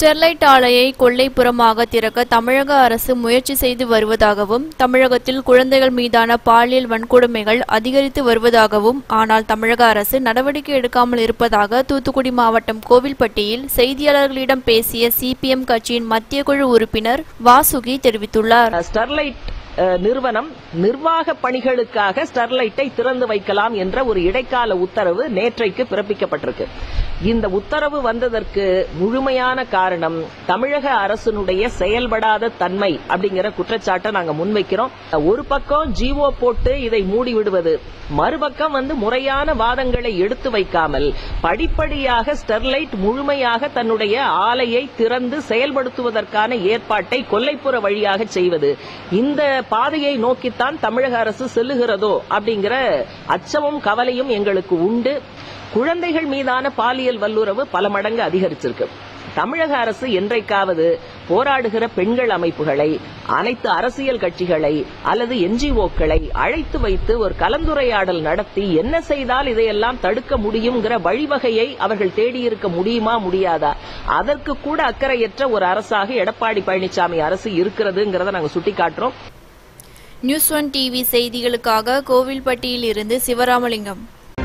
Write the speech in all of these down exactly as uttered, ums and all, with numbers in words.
Sterlite ஆலையை கொல்லைப்புறமாக திறக்க தமிழக அரசு முயற்சி செய்து வருவதாகவும், தமிழகத்தில் குழந்தைகள் மீதான பாலியல் வன்கொடுமைகள் அதிகரித்து வருவதாகவும், ஆனால் தமிழக அரசு நடவடிக்கை எடுக்காமல் இருப்பதாக தூத்துக்குடி மாவட்டம் கோவில்பட்டியில் செய்தியாளர்களிடம் பேசிய சிபிஎம் கட்சியின் மத்திய குழு உறுப்பினர் வாசுகி தெரிவித்துள்ளார். ஸ்டெர்லைட் நிறுவனம் நிர்வாக பணிகளுக்காக ஸ்டெர்லைட்டை திறந்து வைக்கலாம் என்ற ஒரு இடைக்கால உத்தரவு நேற்றைக்கு பிறப்பிக்கப்பட்டிருக்கு. இந்த உத்தரவு வந்ததற்கு முழுமையான காரணம் தமிழக அரசினுடைய செயல்படாத தன்மை அப்படிங்கிற குற்றச்சாட்டை நாங்க முன்வைக்கிறோம். ஒரு பக்கம் ஜிஓ போட்டு இதை மூடி விடுவது, மறுபக்கம் வந்து முறையான வாதங்களை எடுத்து வைக்காமல் படிப்படியாக ஸ்டெர்லைட் முழுமையாக தன்னுடைய ஆலையை திறந்து செயல்படுத்துவதற்கான ஏற்பாட்டை கொல்லைப்புற வழியாக செய்வது, இந்த பாதையை நோக்கித்தான் தமிழக அரசு செல்லுகிறதோ அப்படிங்கிற அச்சமும் கவலையும் எங்களுக்கு உண்டு. குழந்தைகள் மீதான பாலியல் வல்லுறவு பல மடங்கு அதிகரிச்சிருக்கு. தமிழக அரசு என்றைக்காவது போராடுகிற பெண்கள் அமைப்புகளை, அனைத்து அரசியல் கட்சிகளை அல்லது என்ஜிஓக்களை அழைத்து வைத்து ஒரு கலந்துரையாடல் நடத்தி என்ன செய்தால் இதையெல்லாம் தடுக்க முடியுங்கிற வழிவகையை அவர்கள் தேடியிருக்க முடியுமா முடியாதா? அதற்கு கூட அக்கறையற்ற ஒரு அரசாக எடப்பாடி பழனிசாமி அரசு இருக்கிறதுங்கிறத நாங்கள் சுட்டிக்காட்டுறோம். நியூஸ் ஒன் டிவி செய்திகளுக்காக கோவில்பட்டியில் இருந்து சிவராமலிங்கம்.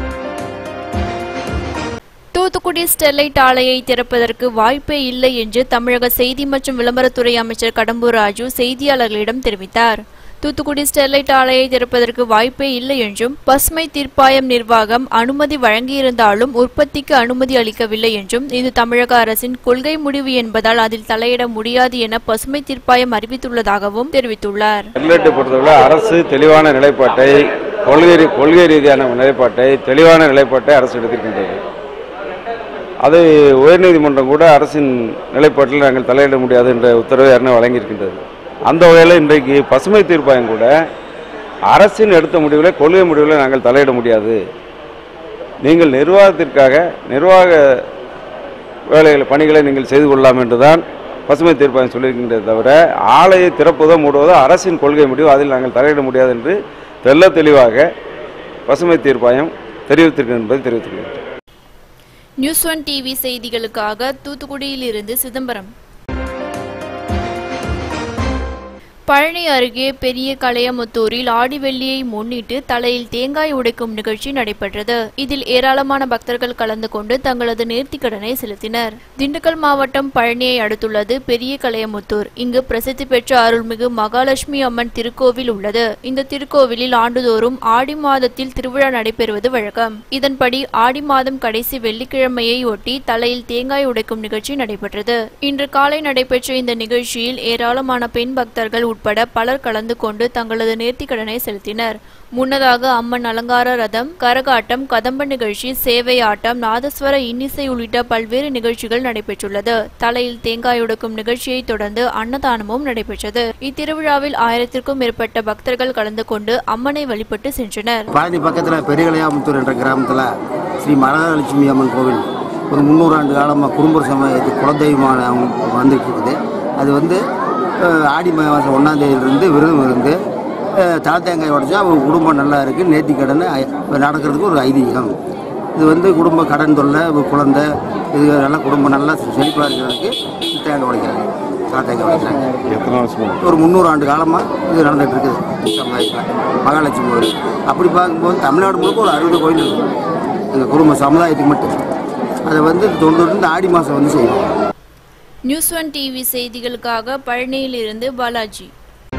தூத்துக்குடி ஸ்டெர்லைட் ஆலையை திறப்பதற்கு வாய்ப்பே இல்லை என்று தமிழக செய்தி மற்றும் விளம்பரத்துறை அமைச்சர் கடம்பூர் ராஜு செய்தியாளர்களிடம் தெரிவித்தார். தூத்துக்குடி ஸ்டெர்லைட் ஆலையை திறப்பதற்கு வாய்ப்பே இல்லை என்றும், பசுமை தீர்ப்பாயம் நிர்வாகம் அனுமதி வழங்கியிருந்தாலும் உற்பத்திக்கு அனுமதி அளிக்கவில்லை என்றும், இது தமிழக அரசின் கொள்கை முடிவு என்பதால் அதில் தலையிட முடியாது என பசுமை தீர்ப்பாயம் அறிவித்துள்ளதாகவும் தெரிவித்துள்ளார். ஸ்டெர்லைட்டை பொறுத்தவரை அரசு தெளிவான நிலைப்பாட்டை, கொள்கை கொள்கை ரீதியான நிலைப்பாட்டை, தெளிவான நிலைப்பாட்டை அரசு எடுத்திருக்கின்றது. அது உயர்நீதிமன்றம் கூட அரசின் நிலைப்பாட்டில் நாங்கள் தலையிட முடியாது என்ற உத்தரவை யாரும் வழங்கியிருக்கின்றது. அந்த வகையில் இன்றைக்கு பசுமை தீர்ப்பாயம் கூட அரசின் எடுத்த முடிவில், கொள்கை முடிவில் நாங்கள் தலையிட முடியாது, நீங்கள் நிர்வாகத்திற்காக நிர்வாக வேலைகளை பணிகளை நீங்கள் செய்து கொள்ளலாம் என்றுதான் பசுமை தீர்ப்பாயம் சொல்லியிருக்கின்றதை தவிர, ஆலையை திறப்பதோ மூடுவதோ அரசின் கொள்கை முடிவு, அதில் நாங்கள் தலையிட முடியாது என்று தெல்ல தெளிவாக பசுமை தீர்ப்பாயம் தெரிவித்திருக்கிறது என்பதை தெரிவித்திருக்கிறது. நியூஸ் ஒன் டிவி செய்திகளுக்காக தூத்துக்குடியில் இருந்து சிதம்பரம். பழனி அருகே பெரிய கலையமுத்தூரில் ஆடி வெள்ளியை முன்னிட்டு தலையில் தேங்காய் உடைக்கும் நிகழ்ச்சி நடைபெற்றது. இதில் ஏராளமான பக்தர்கள் கலந்து கொண்டு தங்களது நேர்த்திக்கடனை செலுத்தினர். திண்டுக்கல் மாவட்டம் பழனியை அடுத்துள்ளது பெரிய கலையமுத்தூர். இங்கு பிரசித்தி பெற்ற அருள்மிகு மகாலட்சுமி அம்மன் திருக்கோவில் உள்ளது. இந்த திருக்கோவிலில் ஆண்டுதோறும் ஆடி மாதத்தில் திருவிழா நடைபெறுவது வழக்கம். இதன்படி ஆடி மாதம் கடைசி வெள்ளிக்கிழமையை ஒட்டி தலையில் தேங்காய் உடைக்கும் நிகழ்ச்சி நடைபெற்றது. இன்று காலை நடைபெற்ற இந்த நிகழ்ச்சியில் ஏராளமான பெண் பக்தர்கள் உட்பட பலர் கலந்து கொண்டு தங்களது நேர்த்திக்கடனை செலுத்தினர். முன்னதாக அம்மன் அலங்கார ரதம், கரகாட்டம், கதம்ப நிகழ்ச்சி, சேவை ஆட்டம், நாதஸ்வர இன்னிசை உள்ளிட்ட பல்வேறு நிகழ்ச்சிகள் நடைபெற்றுள்ளது. தலையில் தேங்காய் உடைக்கும் நிகழ்ச்சியை தொடர்ந்து அன்னதானமும் நடைபெற்றது. இத்திருவிழாவில் ஆயிரத்திற்கும் மேற்பட்ட பக்தர்கள் கலந்து கொண்டு அம்மனை வழிபட்டு சென்றனர். பழனி பக்கத்தில் பெரியகலையாமுத்தூர் என்ற கிராமத்தில் ஸ்ரீ மகாலட்சுமி அம்மன் கோவில் ஒரு முன்னூறு ஆண்டு காலமாக குடும்ப சமயத்துக்கு குலதெய்வமான வந்துட்டு இருக்குது. அது வந்து ஆடி மாதம் ஒன்றாம் தேதியிலிருந்து விரதம் இருந்து தலை தேங்காய் உடைச்சா அவங்க குடும்பம் நல்லா இருக்குது, நேர்த்தி கடன் நடக்கிறதுக்கு ஒரு ஐதீகம். இது வந்து குடும்ப கடன் தொல்லை, குழந்தை, இது நல்லா குடும்பம் நல்லா செழிப்பாக இருக்கிறதுக்கு தேங்காய் உடைக்கிறாங்க, தலை தேங்காய் உடைக்கிறாங்க. ஒரு முந்நூறு ஆண்டு காலமாக இது நடந்துகிட்டு இருக்குது சமுதாயத்தில் மகாலட்சுமி கோயில். அப்படி பார்க்கும்போது தமிழ்நாடு முழுக்க ஒரு அறுபது கோயில் இருக்கும் எங்கள் குடும்ப சமுதாயத்துக்கு மட்டும். அதை வந்து தொண்ணூறு ஆடி மாதம் வந்து செய்வோம். நியூஸ் ஒன் டிவி செய்திகளுக்காக பழனியில் இருந்து பாலாஜி.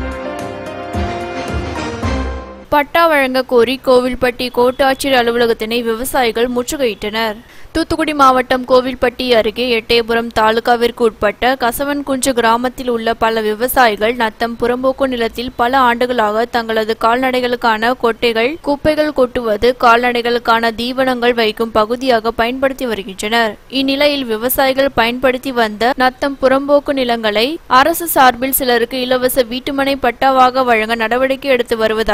பட்டா வழங்க கோரி கோவில்பட்டி கோட்டாட்சியர் அலுவலகத்தினை விவசாயிகள் முற்றுகையிட்டனர். தூத்துக்குடி மாவட்டம் கோவில்பட்டி அருகே எட்டயபுரம் தாலுகாவிற்கு உட்பட்ட கசவன்குன்று கிராமத்தில் உள்ள பல விவசாயிகள் நத்தம் புறம்போக்கு நிலத்தில் பல ஆண்டுகளாக தங்களது கால்நடைகளுக்கான கொட்டைகள், குப்பைகள் கொட்டுவது, கால்நடைகளுக்கான தீவனங்கள் வைக்கும் பகுதியாக பயன்படுத்தி வருகின்றனர். இந்நிலையில் விவசாயிகள் பயன்படுத்தி வந்த நத்தம் புறம்போக்கு நிலங்களை அரசு சார்பில் சிலருக்கு இலவச வீட்டுமனை பட்டாவாக வழங்க நடவடிக்கை எடுத்து வருவதாக கூறப்படுகிறது.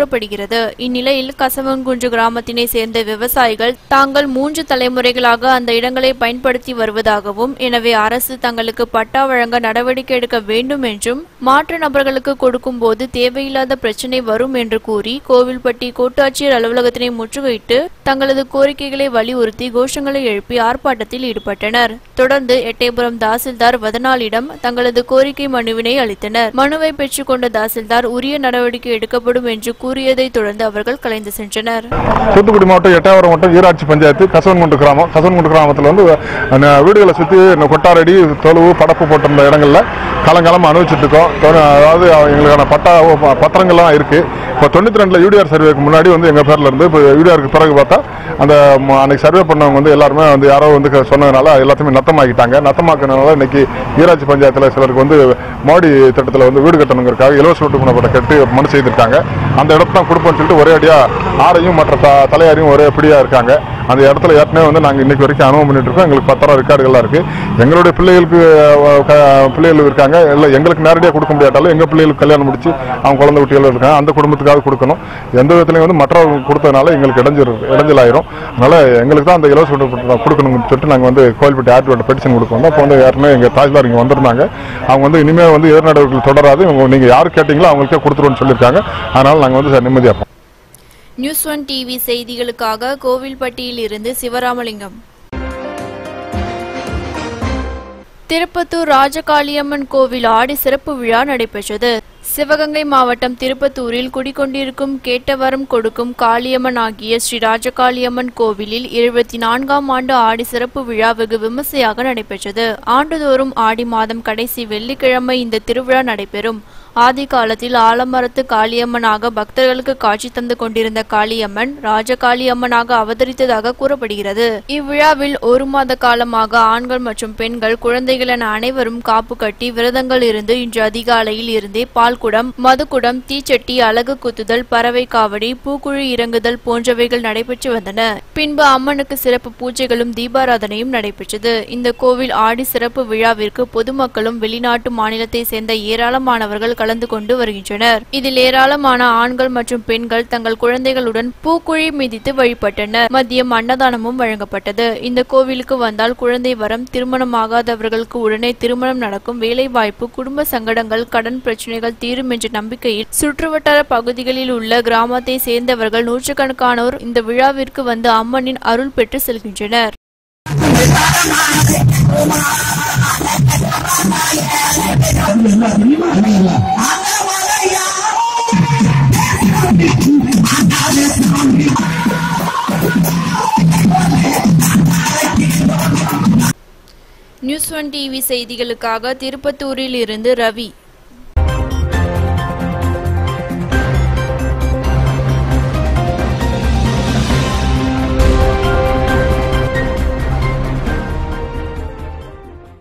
கூறப்படுகிறது. இந்நிலையில் கசவன்குன்று கிராமத்தினை சேர்ந்த விவசாயிகள் தாங்கள் மூன்று தலைமுறைகளாக அந்த இடங்களை பயன்படுத்தி வருவதாகவும், எனவே அரசு தங்களுக்கு பட்டா வழங்க நடவடிக்கை எடுக்க வேண்டும் என்றும், மாற்று நபர்களுக்கு கொடுக்கும் போது தேவையில்லாத பிரச்சினை வரும் என்று கூறி கோவில்பட்டி கோட்டாட்சியர் அலுவலகத்தினை முற்றுகையிட்டு தங்களது கோரிக்கைகளை வலியுறுத்தி கோஷங்களை எழுப்பி ஆர்ப்பாட்டத்தில் ஈடுபட்டனர். தொடர்ந்து எட்டயபுரம் தாசில்தார் வதனாலிடம் தங்களது கோரிக்கை மனுவினை அளித்தனர். மனுவை பெற்றுக் கொண்ட தாசில்தார் உரிய நடவடிக்கை எடுக்கப்படும் என்று கூறியதை தொடர்ந்து அவர்கள் கலைந்து சென்றனர். தூத்துக்குடி மாவட்டம் எட்டயபுரம் மாவட்டம் ஈராட்சி பஞ்சாயத்து கசவன்குண்டு கிராமம். கசவன்குண்டு கிராமத்தில் வந்து வீடுகளை சுற்றி கொட்டாரடி தொழுவு படப்பு போட்டிருந்த இடங்கள்ல காலங்காலம் அனுபவிச்சுட்டு இருக்கோம். அதாவது எங்களுக்கான பட்டா பத்திரங்கள்லாம் இருக்கு. இப்போ தொண்ணூத்தி ரெண்டுல யூடிஆர் சர்வேக்கு முன்னாடி வந்து எங்க பேர்ல இருந்து இப்போ யூடிஆருக்கு பிறகு பார்த்தா அந்த அன்னைக்கு சர்வே பண்ணவங்க வந்து எல்லாருமே வந்து யாரோ வந்து சொன்னதுனால எல்லாத்தையுமே நத்தமாக்கிட்டாங்க. நத்தமாக்கினால இன்னைக்கு ஈராட்சி பஞ்சாயத்தில் சிலருக்கு வந்து மோடி திட்டத்தில் வந்து வீடு கட்டணுங்கிறதுக்காக இலவச வீட்டு குணப்பட்ட கட்டி மனு செய்திருக்காங்க. அந்த இடத்த தான் கொடுப்போம்னு சொல்லிட்டு ஒரே அடியா ஆரையும் மற்ற தலையாரையும் ஒரே பிடியா இருக்காங்க. அந்த இடத்துல ஏற்கனவே வந்து நாங்கள் இன்னைக்கு வரைக்கும் அனுபவம் பண்ணிட்டு இருக்கோம். எங்களுக்கு பத்திரம் ரெக்கார்டுகள்லாம் இருக்கு. எங்களுடைய பிள்ளைகளுக்கு பிள்ளைகள் இருக்காங்க. இல்லை எங்களுக்கு நேரடியாக கொடுக்க முடியாட்டாலும் எங்கள் பிள்ளைகளுக்கு கல்யாணம் முடிச்சு அவங்க குழந்தை குட்டிகள் இருக்காங்க. அந்த குடும்பத்துக்காக கொடுக்கணும். எந்த விதத்துலையும் வந்து மற்றவங்க கொடுத்ததுனால எங்களுக்கு இடைஞ்சல் இடைஞ்சலாயிரும். அதனால எங்களுக்கு தான் அந்த இலவச கொடுக்கணும்னு சொல்லிட்டு நாங்கள் வந்து கோவில்பட்டி ஆர்டிஓட பெட்டிஷன் கொடுக்கணும். அப்போ வந்து ஏற்கனவே எங்கள் தாசில்தார் இங்கே வந்திருந்தாங்க. அவங்க வந்து இனிமேல் வந்து எதிர் நடவடிக்கைகள் தொடராது, நீங்கள் யார் கேட்டீங்களோ அவங்களுக்கே கொடுத்துருவோம்னு சொல்லியிருக்காங்க. அதனால நாங்கள் வந்து நிம்மதியாக இருப்போம். நியூஸ் ஒன் டிவி செய்திகளுக்காக கோவில்பட்டியில் இருந்து சிவராமலிங்கம். திருப்பத்தூர் ராஜகாளியம்மன் கோவில் ஆடி சிறப்பு விழா நடைபெற்றது. சிவகங்கை மாவட்டம் திருப்பத்தூரில் குடிக்கொண்டிருக்கும் கேட்டவரம் கொடுக்கும் காளியம்மன் ஆகிய ஸ்ரீ ராஜகாளியம்மன் கோவிலில் இருபத்தி நான்காம் ஆண்டு ஆடி சிறப்பு விழா வெகு விமர்சையாக நடைபெற்றது. ஆண்டுதோறும் ஆடி மாதம் கடைசி வெள்ளிக்கிழமை இந்த திருவிழா நடைபெறும். ஆதி காலத்தில் ஆலமரத்து காளியம்மனாக பக்தர்களுக்கு காட்சி தந்து கொண்டிருந்த காளியம்மன் ராஜகாளியம்மனாக அவதரித்ததாக கூறப்படுகிறது. இவ்விழாவில் ஒரு மாத காலமாக ஆண்கள் மற்றும் பெண்கள் குழந்தைகள் என அனைவரும் காப்பு கட்டி விரதங்கள் இருந்து இன்று அதிகாலையில் இருந்தே பால்குடம், மதுக்குடம், தீச்சட்டி, அலகு குத்துதல், பறவை காவடி, பூக்குழி இறங்குதல் போன்றவைகள் நடைபெற்று வந்தன. பின்பு அம்மனுக்கு சிறப்பு பூஜைகளும் தீபாராதனையும் நடைபெற்றது. இந்த கோவில் ஆடி சிறப்பு விழாவிற்கு பொதுமக்களும் வெளிநாட்டு மாநிலத்தை சேர்ந்த ஏராளமானவர்கள் கலந்து கொண்டு வருகின்றனர். இதில் ஏராளமான ஆண்கள் மற்றும் பெண்கள் தங்கள் குழந்தைகளுடன் பூக்குழி மிதித்து வழிபட்டனர். மதியம் அன்னதானமும் வழங்கப்பட்டது. இந்த கோவிலுக்கு வந்தால் குழந்தை வரம், திருமணமாகாதவர்களுக்கு உடனே திருமணம் நடக்கும், வேலை வாய்ப்பு, குடும்ப சங்கடங்கள், கடன் பிரச்சனைகள் தீரும் என்ற நம்பிக்கையில் சுற்றுவட்டார பகுதிகளில் உள்ள கிராமத்தை சேர்ந்தவர்கள் நூற்றுக்கணக்கானோர் இந்த விழாவிற்கு வந்து அம்மனின் அருள் பெற்று செல்கின்றனர். நியூஸ் ஒன் டிவி செய்திகளுக்காக திருப்பத்தூரில் இருந்து ரவி.